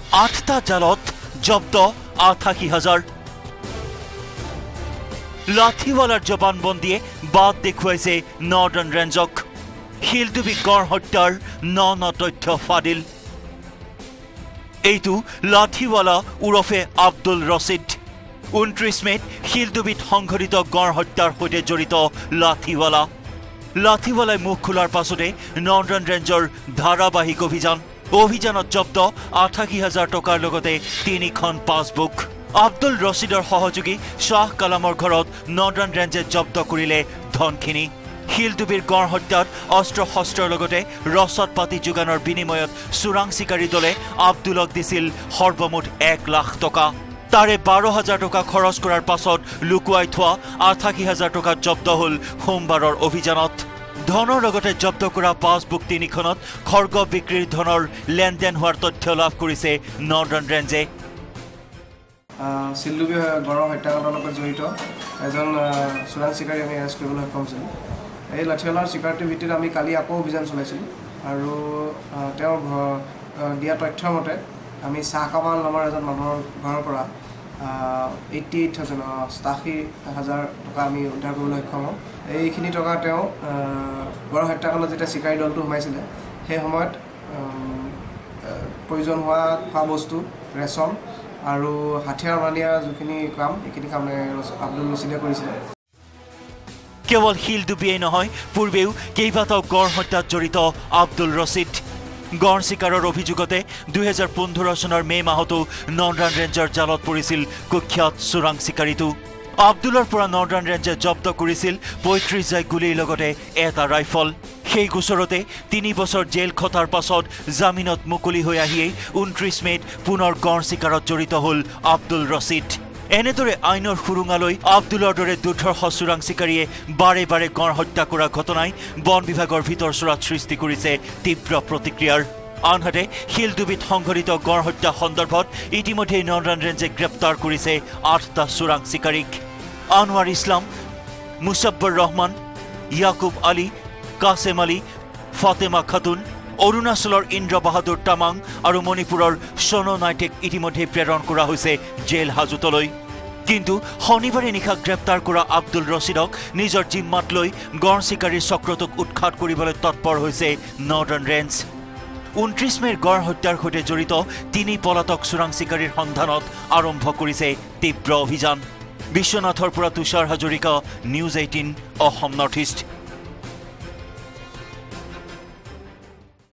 8টা জালত জব্দ 88,000 লাঠিৱালাৰ জবানবন্দীয়ে বাদ দেখুৱাইছে নৰ্দাৰ্ণ ৰেঞ্জক শিলডুবি গড় হত্যাৰ ন তথ্য ফাদিল এইটো লাঠিৱালা উৰফে আব্দুল ৰছিদ 29 মেত শিলডুবিত সংঘটিত গড় হত্যাৰ সৈতে জড়িত লাঠিৱালাই মুখ খোলাৰ পাছতে নৰ্দাৰ্ণ ৰেঞ্জৰ ধাৰাবাহিক অভিযানত জব্দ 88,000 টকাৰ লগতে 3খন পাছবুক আব্দুল ৰছিদৰ সহযোগী শাহ কালামৰ ঘৰত নৰ্দাৰ্ণ ৰেঞ্জে জব্দ কৰিলে ধনখিনি শিলডুবিৰ গড় হত্যাত অস্ত্ৰ শস্ত্ৰৰ লগতে ৰসদ পাতি যোগানৰ বিনিময়ত চোৰাং চিকাৰী দলে আব্দুলক দিছিল সৰ্বমুঠ 1 লাখ টকা তাৰে 12,000 টকা খৰচ কৰাৰ পাছত লুকুৱাই থোৱা 88,000 টকা জব্দ হ'ল সোমবাৰৰ অভিযানত ধনৰ লগতে জব্দ কৰা পাছবুক 3খনত খৰ্গ বিক্ৰীৰ ধনৰ লেনদেন হোৱাৰ তথ্য লাভ কৰিছে নৰ্দাৰ্ণ ৰেঞ্জে শিলডুবি গড় হত্যাকাণ্ডৰ লগত জড়িত এজন চোৰাং চিকাৰী আমি এৰেষ্ট কৰিবলৈ সক্ষম হৈছিলোঁ এই লাঠিৱালাৰ চিকাৰটিৰ ভিত্তিত আমি কালি আকৌ অভিযান চলাইছিলোঁ আৰু তেওঁৰ দিয়া তথ্যৰ মতে আমি শাহ কামাল নামৰ এজন মানুহৰ ঘৰৰ পৰা 88,000 টকা আমি উদ্ধাৰ কৰিবলৈ সক্ষম হওঁ এইখিনি টকা তেওঁ গড় হত্যাকাণ্ডত যেতিয়া চিকাৰী দলটো সোমাইছিলে সেই সময়ত প্ৰয়োজন হোৱা খোৱা বস্তু ৰেচন আৰু হাথিয়াৰ মানিয়া যিখিনি কাম এইখিনি কাম আব্দুল ৰছিদে কৰিছিলে কেৱল শিলডুবিয়েই নহয় পূৰ্বেও কেইবাটাও গড় হত্যাত জড়িত আব্দুল ৰছিদ গড় চিকাৰৰ অভিযোগতে 2015 চনৰ মে মাহতো নৰ্দাৰ্ণ ৰেঞ্জৰ জালত পৰিছিল কুখ্যাত চোৰাং চিকাৰীটো আব্দুলৰ পৰা নৰ্দাৰ্ণ ৰেঞ্জে জব্দ কৰিছিল 35 জাই গুলীৰ লগতে এটা ৰাইফল সেই গোচৰতে 3 বছৰ জেল খটাৰ পাছত জামিনত মুকলি হৈ আহিয়েই 29 মেত পুনৰ গড় চিকাৰত জড়িত হ'ল আব্দুল ৰছিদ এনেদৰে আইনৰ সুৰুঙালৈ আব্দুলৰ দৰে দুৰ্ধৰ্ষ চোৰাং চিকাৰীয়ে বাৰে বাৰে গড় হত্যা কৰা ঘটনাই বন বিভাগৰ ভিতৰ চোৰাত সৃষ্টি কৰিছে তীব্ৰ প্ৰতিক্ৰিয়াৰ আনহাতে শিলডুবিত সংঘটিত গড় হত্যা সন্দৰ্ভত ইতিমধ্যে নৰ্দাৰ্ণ ৰেঞ্জে গ্ৰেপ্তাৰ কৰিছে 8টা চোৰাং চিকাৰীক আনোৱাৰ ইছলাম মুছাব্বৰ ৰহমান ইয়াকুব আলী কাছেম আলী ফাতেমা খাতুন অৰুণাচলৰ ইন্দ্ৰ বাহাদুৰ তামাং আৰু মণিপুৰৰ সোনো নাইটেক ইতিমধ্যে প্ৰেৰণ কৰা হৈছে জেল হাজতলৈ কিন্তু শনিবাৰে নিশা গ্ৰেপ্তাৰ কৰা আব্দুল ৰছিদক নিজৰ জিম্মাত লৈ গড় চিকাৰীৰ চক্ৰটোক উৎখাত কৰিবলৈ তৎপৰ হৈছে নৰ্দাৰ্ণ ৰেঞ্জ 29 মেৰ গড় হত্যাৰ সৈতে জড়িত 3 পলাতক চোৰাং চিকাৰীৰ সন্ধানত আৰম্ভ কৰিছে তীব্ৰ অভিযান বিশ্বনাথৰ পৰা Tushar Hazarika news 18 Assam north east